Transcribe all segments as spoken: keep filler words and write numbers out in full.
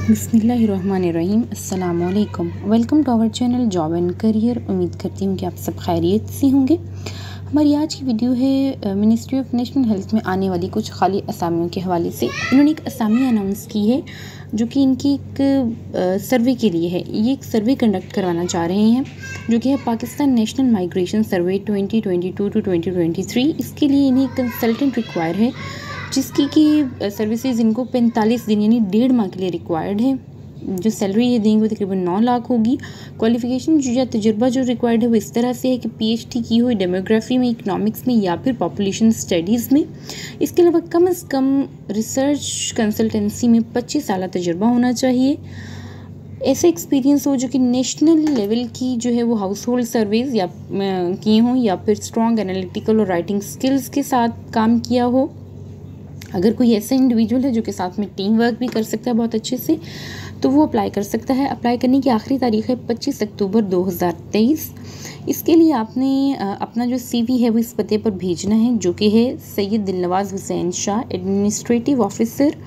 बिस्मिल्लाहिर्रहमानिर्रहीम। अस्सलामुअलैकुम। Welcome to our channel job and career. उम्मीद करती हूँ कि आप सब खैरियत से होंगे। हमारी आज की वीडियो है मिनिस्ट्री ऑफ नेशनल हेल्थ में आने वाली कुछ खाली असामियों के हवाले से। इन्होंने एक असामी अनाउंस की है जो कि इनकी एक सर्वे के लिए है। ये एक सर्वे कंडक्ट करवाना चाह रहे हैं जो कि है Pakistan national migration survey twenty twenty two two twenty twenty three. इसके लिए इन्हें कंसल्टेंट रिक्वायर है जिसकी की सर्विसेज इनको पैंतालीस दिन यानी डेढ़ माह के लिए रिक्वायर्ड है। जो सैलरी ये देंगे वो तकरीबन नौ लाख होगी। क्वालिफ़िकेशन जो या तजुर्बा जो रिक्वायर्ड है वो इस तरह से है कि पीएचडी की हुई डेमोग्राफी में, इकनॉमिक्स में या फिर पॉपुलेशन स्टडीज़ में। इसके अलावा कम अज़ कम रिसर्च कंसल्टेंसी में पच्चीस साल तजुर्बा होना चाहिए। ऐसा एक्सपीरियंस हो जो कि नेशनल लेवल की जो है वो हाउस होल्ड सर्वेज या किए हों या फिर स्ट्रॉन्ग एनालिटिकल और राइटिंग स्किल्स के साथ काम किया हो। अगर कोई ऐसा इंडिविजुअल है जो कि साथ में टीम वर्क भी कर सकता है बहुत अच्छे से तो वो अप्लाई कर सकता है। अप्लाई करने की आखिरी तारीख है पच्चीस अक्टूबर दो हज़ार तेईस। इसके लिए आपने अपना जो सीवी है वो इस पते पर भेजना है जो कि है सैयद दिलनवाज हुसैन शाह, एडमिनिस्ट्रेटिव ऑफिसर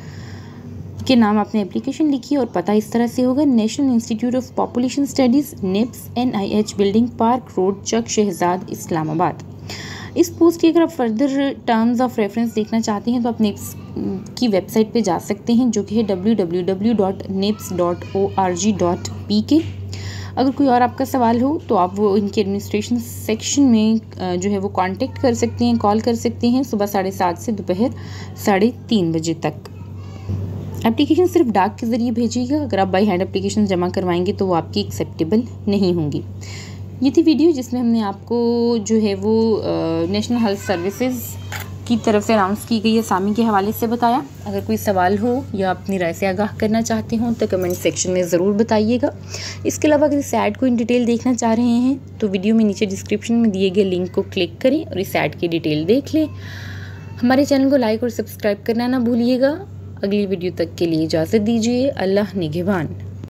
के नाम आपने एप्लीकेशन लिखी है और पता इस तरह से होगा national institute of population studies NIPS N I H building park road Chak Shahzad Islamabad. इस पोस्ट की अगर आप फर्दर टर्म्स ऑफ रेफरेंस देखना चाहते हैं तो आप नेप्स की वेबसाइट पे जा सकते हैं जो कि है W W W dot NIPS dot O R G dot P K. अगर कोई और आपका सवाल हो तो आप वो इनके एडमिनिस्ट्रेशन सेक्शन में जो है वो कांटेक्ट कर सकते हैं, कॉल कर सकते हैं सुबह साढ़े सात से दोपहर साढ़े तीन बजे तक। एप्लीकेशन सिर्फ डाक के ज़रिए भेजिएगा। अगर आप बाई हैंड एप्लीकेशन जमा करवाएंगे तो वो आपकी एक्सेप्टेबल नहीं होंगी। ये थी वीडियो जिसमें हमने आपको जो है वो नेशनल हेल्थ सर्विसेज की तरफ से अनाउंस की गई असामी के हवाले से बताया। अगर कोई सवाल हो या अपनी राय से आगाह करना चाहते हो तो कमेंट सेक्शन में ज़रूर बताइएगा। इसके अलावा अगर इस ऐड को इन डिटेल देखना चाह रहे हैं तो वीडियो में नीचे डिस्क्रिप्शन में दिए गए लिंक को क्लिक करें और इस ऐड की डिटेल देख लें। हमारे चैनल को लाइक और सब्सक्राइब करना ना भूलिएगा। अगली वीडियो तक के लिए इजाज़त दीजिए। अल्लाह निगहबान।